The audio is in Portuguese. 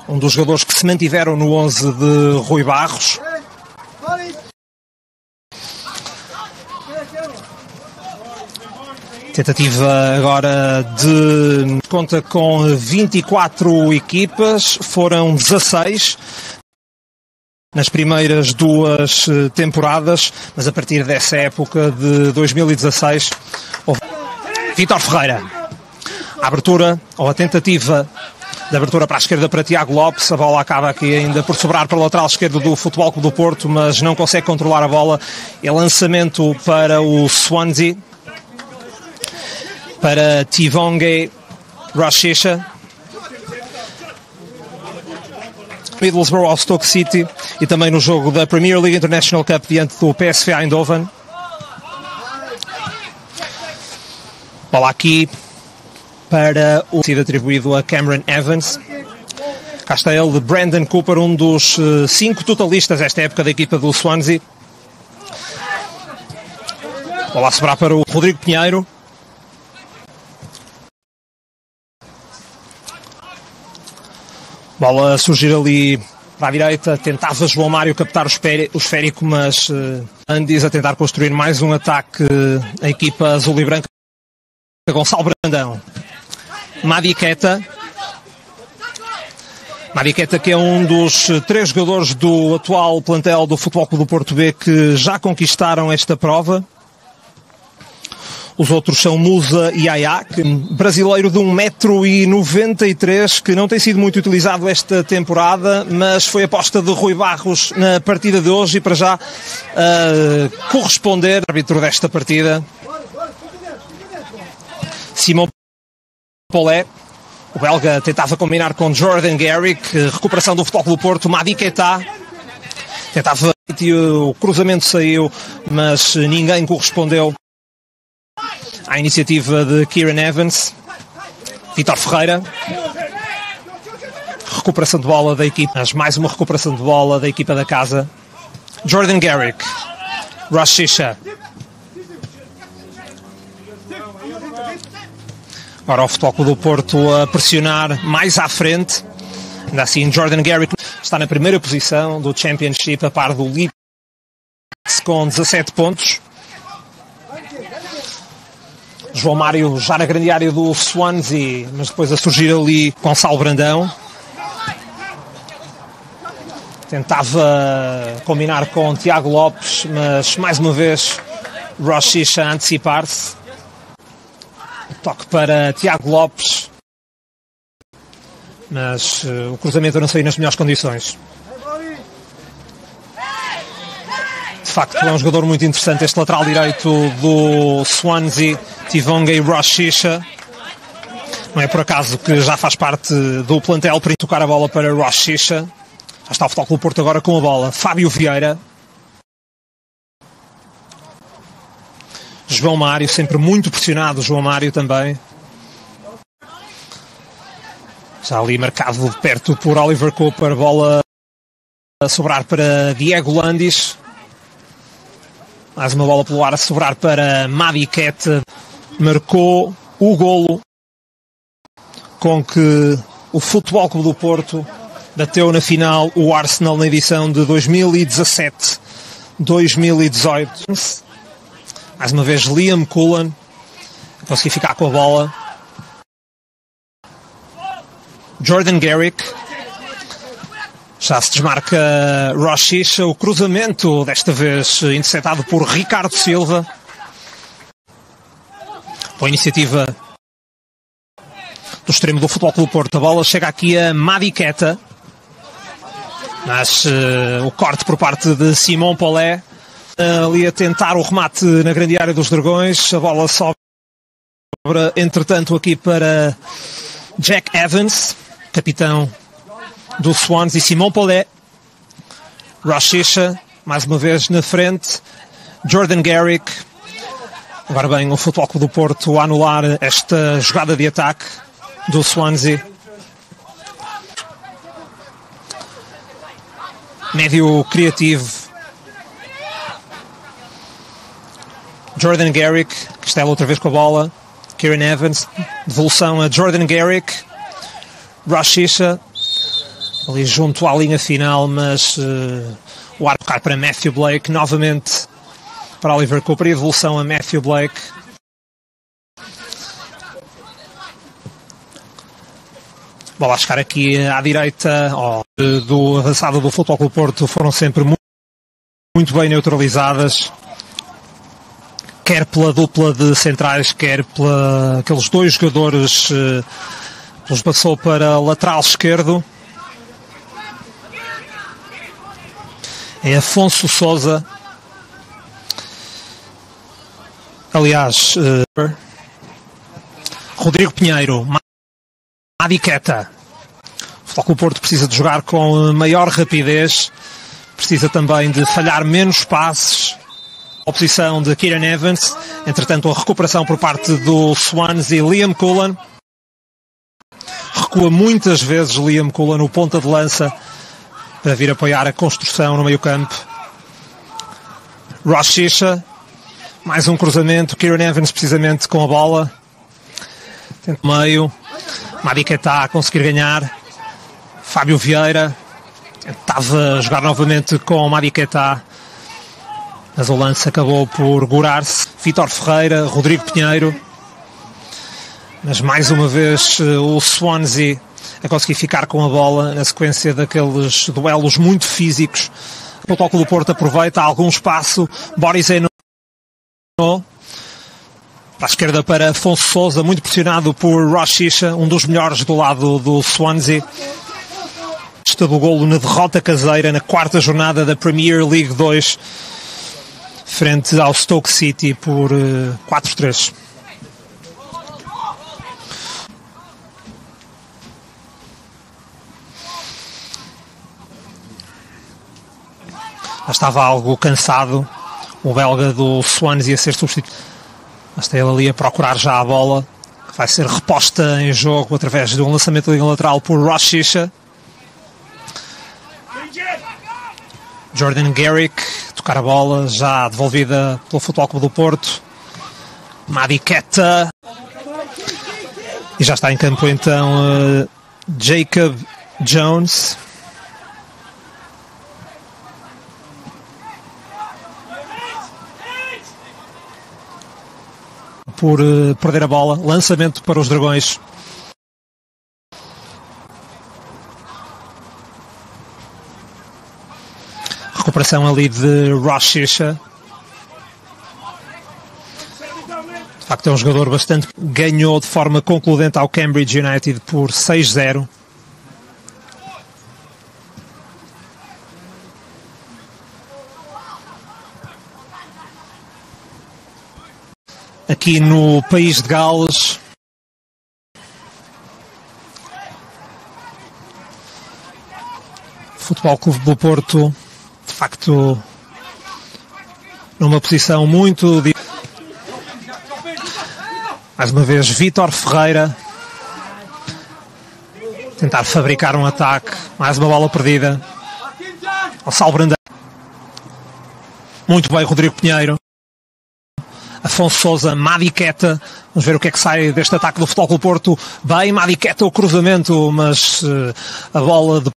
um dos jogadores que se mantiveram no 11 de Rui Barros. Tentativa agora de... Conta com 24 equipas, foram 16 nas primeiras duas temporadas, mas a partir dessa época de 2016 houve... Vítor Ferreira, a abertura, ou a tentativa de abertura para a esquerda para Tiago Lopes, a bola acaba aqui ainda por sobrar para o lateral esquerdo do Futebol Clube do Porto, mas não consegue controlar a bola, é lançamento para o Swansea, para Tivonge Rashica, Middlesbrough ao Stoke City, e também no jogo da Premier League International Cup diante do PSV Eindhoven. Bola aqui para o sido atribuído a Cameron Evans. Cá está ele, de Brandon Cooper, um dos 5 totalistas esta época da equipa do Swansea. Bola a sobrar para o Rodrigo Pinheiro. Bola a surgir ali para a direita, tentava João Mário captar o esférico, mas Andis a tentar construir mais um ataque, a equipa azul e branca. Gonçalo Brandão, Madi Keita, que é um dos 3 jogadores do atual plantel do Futebol Clube do Porto B que já conquistaram esta prova. Os outros são Musa e Ayá, brasileiro de 1,93 m, que não tem sido muito utilizado esta temporada, mas foi aposta de Rui Barros na partida de hoje e para já corresponder ao árbitro desta partida. Simon Polé, o belga tentava combinar com Jordan Garrick, recuperação do Futebol Clube do Porto, Madi Keita, tentava, o cruzamento saiu, mas ninguém correspondeu à iniciativa de Kieran Evans. Vítor Ferreira, recuperação de bola da equipa, mas mais uma recuperação de bola da equipa da casa. Jordan Garrick, Rashica. Agora o Futebol Clube do Porto a pressionar mais à frente. Ainda assim, Jordan Garrick está na primeira posição do Championship, a par do Leeds com 17 pontos. João Mário já na grande área do Swansea, mas depois a surgir ali Gonçalo Brandão. Tentava combinar com Tiago Lopes, mas mais uma vez Rashica a antecipar-se. Toque para Tiago Lopes, mas o cruzamento não saiu nas melhores condições. De facto é um jogador muito interessante este lateral direito do Swansea, Tivonge Rashica. Não é por acaso que já faz parte do plantel para tocar a bola para Rashica. Já está o Futebol Clube do Porto agora com a bola. Fábio Vieira. João Mário, sempre muito pressionado, João Mário também. Já ali marcado de perto por Oliver Cooper, bola a sobrar para Diego Landis. Mais uma bola pelo ar a sobrar para Madi Keita. Marcou o golo com que o Futebol Clube do Porto bateu na final o Arsenal na edição de 2017-2018. Mais uma vez Liam Cullen conseguiu ficar com a bola. Jordan Garrick. Já se desmarca Rashica. O cruzamento, desta vez interceptado por Ricardo Silva. Com a iniciativa do extremo do Futebol Clube do Porto. A bola chega aqui a Madi Keita. Mas o corte por parte de Simon Polé. Ali a tentar o remate na grande área dos Dragões. A bola sobra, entretanto, aqui para Jack Evans, capitão do Swans, e Simon Polé. Rashica, mais uma vez na frente. Jordan Garrick. Agora bem, o Futebol Clube do Porto a anular esta jogada de ataque do Swansea. Médio criativo. Jordan Garrick, que está outra vez com a bola. Kieran Evans, devolução a Jordan Garrick. Rashica, ali junto à linha final, mas o arco cai para Matthew Blake, novamente para Oliver Cooper, e devolução a Matthew Blake. Bola a chegar aqui à direita do avançado do Futebol Clube do Porto, foram sempre muito bem neutralizadas, quer pela dupla de centrais, quer pela aqueles dois jogadores que os passou para lateral esquerdo. É Afonso Sousa. Aliás, Rodrigo Pinheiro, Madiqueta. O Futebol Clube do Porto precisa de jogar com maior rapidez, precisa também de falhar menos passes. A oposição de Kieran Evans, entretanto a recuperação por parte do Swansea. Liam Cullen recua muitas vezes, Liam Cullen, o ponta de lança, para vir apoiar a construção no meio campo. Rashica, mais um cruzamento, Kieran Evans precisamente com a bola, tenta meio, Madiqueta a conseguir ganhar, Fábio Vieira tentava jogar novamente com Madiqueta, mas o lance acabou por gurar-se. Vítor Ferreira, Rodrigo Pinheiro, mas mais uma vez o Swansea a conseguir ficar com a bola na sequência daqueles duelos muito físicos. O Futebol Clube do Porto aproveita algum espaço. Boris Eno para a esquerda para Afonso Sousa, muito pressionado por Rashica, um dos melhores do lado do Swansea. Está do golo na derrota caseira na quarta jornada da Premier League 2 frente ao Stoke City por 4-3. Já estava algo cansado o belga do Swansea a ser substituído. Está ele ali a procurar já a bola, que vai ser reposta em jogo através de um lançamento de linha lateral por Rashica. Jordan Garrick tocar a bola, já devolvida pelo Futebol Clube do Porto. Madiqueta. E já está em campo então Jacob Jones. Por perder a bola, lançamento para os Dragões. Recuperação ali de Rashica. De facto é um jogador bastante... Ganhou de forma concludente ao Cambridge United por 6-0. Aqui no país de Gales, Futebol Clube do Porto, de facto, numa posição muito... Mais uma vez, Vítor Ferreira, tentar fabricar um ataque, mais uma bola perdida, ao Sal Brandão. Muito bem, Rodrigo Pinheiro. Afonso Sousa, Madiqueta, vamos ver o que é que sai deste ataque do Futebol Clube do Porto. Bem, Madiqueta, o cruzamento, mas a bola de